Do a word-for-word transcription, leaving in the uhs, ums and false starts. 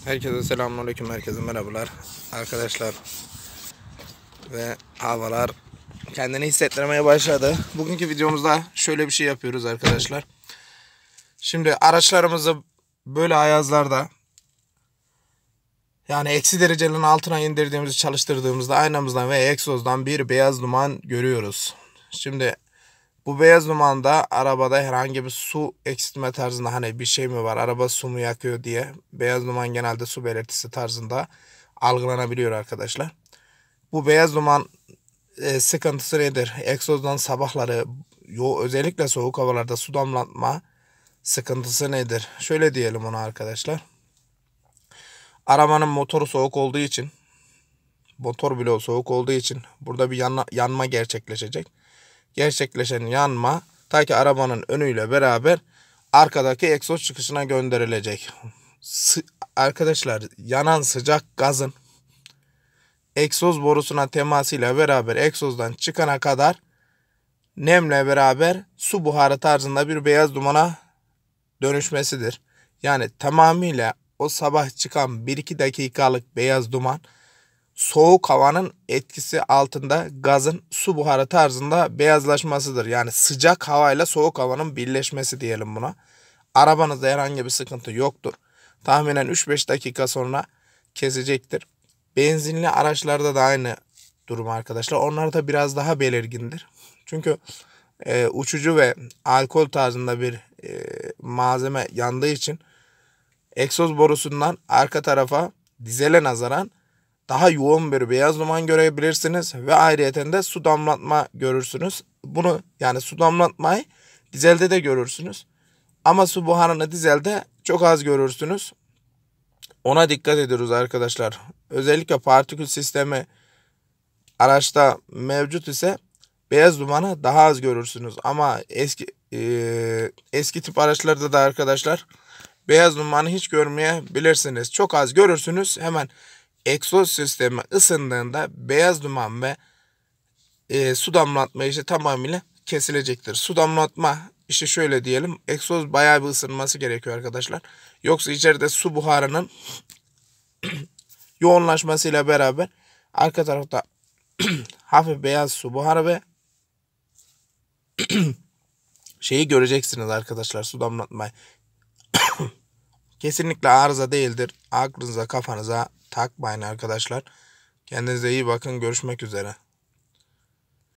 Herkese selamünaleyküm, herkese merhabalar arkadaşlar ve havalar kendini hissettirmeye başladı. Bugünkü videomuzda şöyle bir şey yapıyoruz arkadaşlar. Şimdi araçlarımızı böyle ayazlarda, yani eksi derecenin altına indirdiğimizi çalıştırdığımızda aynamızdan ve egzozdan bir beyaz duman görüyoruz. Şimdi bu beyaz dumanda arabada herhangi bir su eksiltme tarzında, hani bir şey mi var, araba su mu yakıyor diye, beyaz duman genelde su belirtisi tarzında algılanabiliyor arkadaşlar. Bu beyaz duman e, sıkıntısı nedir? Egzozdan sabahları yo, özellikle soğuk havalarda su damlatma sıkıntısı nedir? Şöyle diyelim ona arkadaşlar. Arabanın motoru soğuk olduğu için, motor bloğu soğuk olduğu için burada bir yanma, yanma gerçekleşecek. Gerçekleşen yanma ta ki arabanın önüyle beraber arkadaki egzoz çıkışına gönderilecek. Sı arkadaşlar, yanan sıcak gazın egzoz borusuna temasıyla beraber egzozdan çıkana kadar nemle beraber su buharı tarzında bir beyaz dumana dönüşmesidir. Yani tamamıyla o sabah çıkan bir iki dakikalık beyaz duman soğuk havanın etkisi altında gazın su buharı tarzında beyazlaşmasıdır. Yani sıcak havayla soğuk havanın birleşmesi diyelim buna. Arabanızda herhangi bir sıkıntı yoktur. Tahminen üç beş dakika sonra kesecektir. Benzinli araçlarda da aynı durum arkadaşlar. Onlar da biraz daha belirgindir. Çünkü e, uçucu ve alkol tarzında bir e, malzeme yandığı için egzoz borusundan arka tarafa dizele nazaran daha yoğun bir beyaz duman görebilirsiniz ve ayrıyeten de su damlatma görürsünüz. Bunu, yani su damlatmayı dizelde de görürsünüz. Ama su buharını dizelde çok az görürsünüz. Ona dikkat ediyoruz arkadaşlar. Özellikle partikül sistemi araçta mevcut ise beyaz dumanı daha az görürsünüz. Ama eski e, eski tip araçlarda da arkadaşlar beyaz dumanı hiç görmeyebilirsiniz. Çok az görürsünüz. Hemen egzoz sistemi ısındığında beyaz duman ve e, su damlatma işi tamamıyla kesilecektir. Su damlatma işi şöyle diyelim. Egzoz bayağı bir ısınması gerekiyor arkadaşlar. Yoksa içeride su buharının yoğunlaşmasıyla beraber arka tarafta hafif beyaz su buharı ve şeyi göreceksiniz arkadaşlar, su damlatmayı. Kesinlikle arıza değildir. Aklınıza, kafanıza takmayın arkadaşlar. Kendinize iyi bakın. Görüşmek üzere.